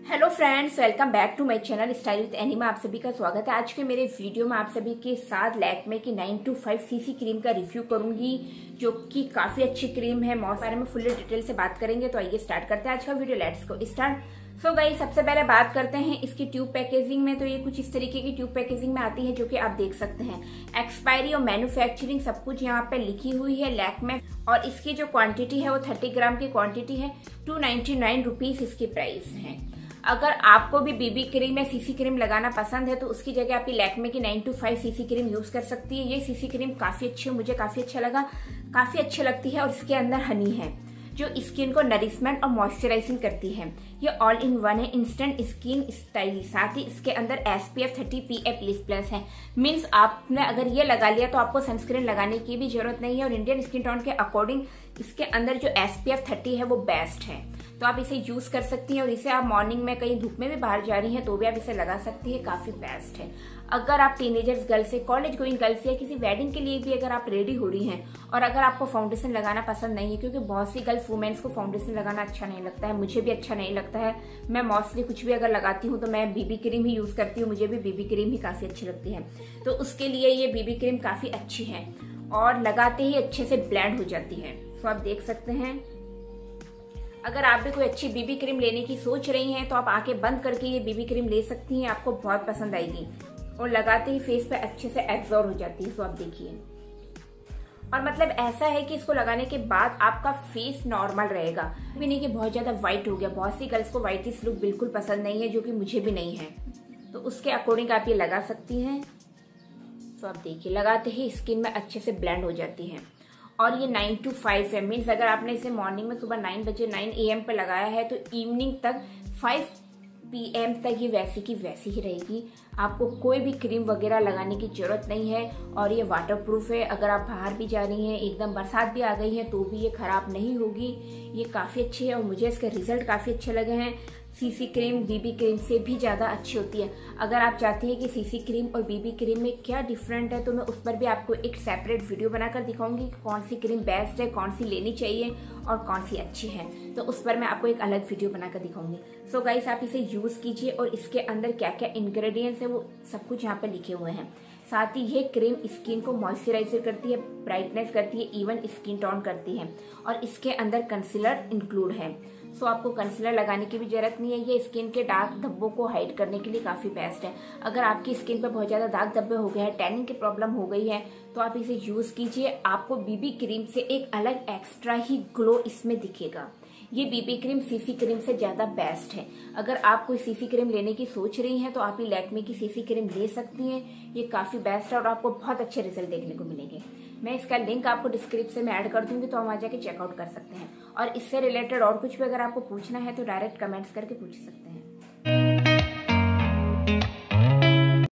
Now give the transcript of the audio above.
Hello friends, welcome back to my channel style with Anima. आप सभी का स्वागत है। आज के मेरे वीडियो में आप सभी के साथ लैक्मे की 925 सीसी क्रीम का रिव्यू करूंगी, जो कि काफी अच्छी क्रीम है। मॉस बारे में फुल डिटेल से बात करेंगे। तो आइए स्टार्ट करते हैं आज का video. Let's go start. So guys, सबसे पहले बात करते हैं इसकी ट्यूब पैकेजिंग में। तो ये कुछ इस तरीके की ट्यूब पैकेजिंग में आती है, जो कि आप देख सकते हैं। एक्सपायरी और मैन्युफैक्चरिंग सब कुछ यहाँ पे लिखी हुई है लैक्मे। और इसकी जो क्वांटिटी है वो 30 ग्राम की क्वांटिटी है। 299 रुपीज इसकी प्राइस है। अगर आपको भी बीबी क्रीम या सीसी क्रीम लगाना पसंद है तो उसकी जगह आप लैक्मे की 925 सीसी क्रीम यूज कर सकती है। ये सीसी क्रीम काफी अच्छी है, मुझे काफी अच्छा लगा, काफी अच्छी लगती है। और इसके अंदर हनी है जो स्किन को नरिशमेंट और मॉइस्चराइजिंग करती है। ये ऑल इन वन है, इंस्टेंट स्किन स्टाइल। साथ ही इसके अंदर SPF 30 PA++ है। मीन्स आपने अगर ये लगा लिया तो आपको सनस्क्रीन लगाने की भी जरूरत नहीं है। और इंडियन स्किन टोन के अकॉर्डिंग इसके अंदर जो SPF 30 है वो बेस्ट है, तो आप इसे यूज कर सकती हैं। और इसे आप मॉर्निंग में कहीं धूप में भी बाहर जा रही हैं तो भी आप इसे लगा सकती है, काफी बेस्ट है। अगर आप टीनेजर्स गर्ल्स से, कॉलेज गोइंग गर्ल्स या किसी वेडिंग के लिए भी अगर आप रेडी हो रही हैं और अगर आपको फाउंडेशन लगाना पसंद नहीं है, क्योंकि बहुत सी गर्ल्स वुमेन्स को फाउंडेशन लगाना अच्छा नहीं लगता है, मुझे भी अच्छा नहीं लगता है। मैं मोस्टली कुछ भी अगर लगाती हूँ तो मैं बीबी क्रीम ही यूज करती हूँ। मुझे भी बीबी क्रीम ही काफी अच्छी लगती है, तो उसके लिए ये बीबी क्रीम काफी अच्छी है और लगाते ही अच्छे से ब्लेंड हो जाती है। तो आप देख सकते हैं। अगर आप भी कोई अच्छी बीबी क्रीम लेने की सोच रही हैं तो आप आंखें बंद करके ये बीबी क्रीम ले सकती हैं। आपको बहुत पसंद आएगी और लगाते ही फेस पे अच्छे से एब्जॉर्ब हो जाती है। तो आप देखिए, और मतलब ऐसा है कि इसको लगाने के बाद आपका फेस नॉर्मल रहेगा, भी नहीं कि बहुत ज्यादा व्हाइट हो गया। बहुत सी गर्ल्स को व्हाइटिश लुक बिल्कुल पसंद नहीं है, जो कि मुझे भी नहीं है। तो उसके अकॉर्डिंग आप ये लगा सकती हैं। तो आप देखिए, लगाते ही स्किन में अच्छे से ब्लेंड हो जाती है। और ये 9 to 5 है। मीन्स अगर आपने इसे मॉर्निंग में सुबह 9 बजे 9 AM पे लगाया है तो इवनिंग तक 5 PM तक ये वैसी की वैसी ही रहेगी। आपको कोई भी क्रीम वगैरह लगाने की जरूरत नहीं है। और ये वाटरप्रूफ है। अगर आप बाहर भी जा रही हैं, एकदम बरसात भी आ गई है, तो भी ये खराब नहीं होगी। ये काफी अच्छी है और मुझे इसके रिजल्ट काफी अच्छे लगे हैं। सीसी क्रीम बीबी क्रीम से भी ज्यादा अच्छी होती है। अगर आप चाहती हैं कि सीसी क्रीम और बीबी क्रीम में क्या डिफरेंट है तो मैं उस पर भी आपको एक सेपरेट वीडियो बनाकर दिखाऊंगी कि कौन सी क्रीम बेस्ट है, कौन सी लेनी चाहिए और कौन सी अच्छी है। तो उस पर मैं आपको एक अलग वीडियो बनाकर दिखाऊंगी। सो गाइस, आप इसे यूज कीजिए और इसके अंदर क्या क्या इंग्रेडिएंट्स है वो सब कुछ यहाँ पे लिखे हुए हैं। साथ ही ये क्रीम स्किन को मॉइस्चराइजर करती है, ब्राइटनेस करती है, इवन स्किन टोन करती है। और इसके अंदर कंसीलर इंक्लूड है। सो आपको कंसीलर लगाने की भी जरूरत नहीं है। ये स्किन के डार्क धब्बों को हाइड करने के लिए काफी बेस्ट है। अगर आपकी स्किन पर बहुत ज्यादा दाग धब्बे हो गए हैं, टैनिंग की प्रॉब्लम हो गई है, तो आप इसे यूज कीजिए। आपको बीबी क्रीम से एक अलग एक्स्ट्रा ही ग्लो इसमें दिखेगा। ये बीबी क्रीम सीसी क्रीम से ज्यादा बेस्ट है। अगर आप कोई सीसी क्रीम लेने की सोच रही हैं तो आप ये लैक्मे की सीसी क्रीम ले सकती हैं। ये काफी बेस्ट है और आपको बहुत अच्छे रिजल्ट देखने को मिलेंगे। मैं इसका लिंक आपको डिस्क्रिप्शन में ऐड कर दूंगी, तो हम वहां जाके चेकआउट कर सकते हैं। और इससे रिलेटेड और कुछ भी अगर आपको पूछना है तो डायरेक्ट कमेंट्स करके पूछ सकते हैं।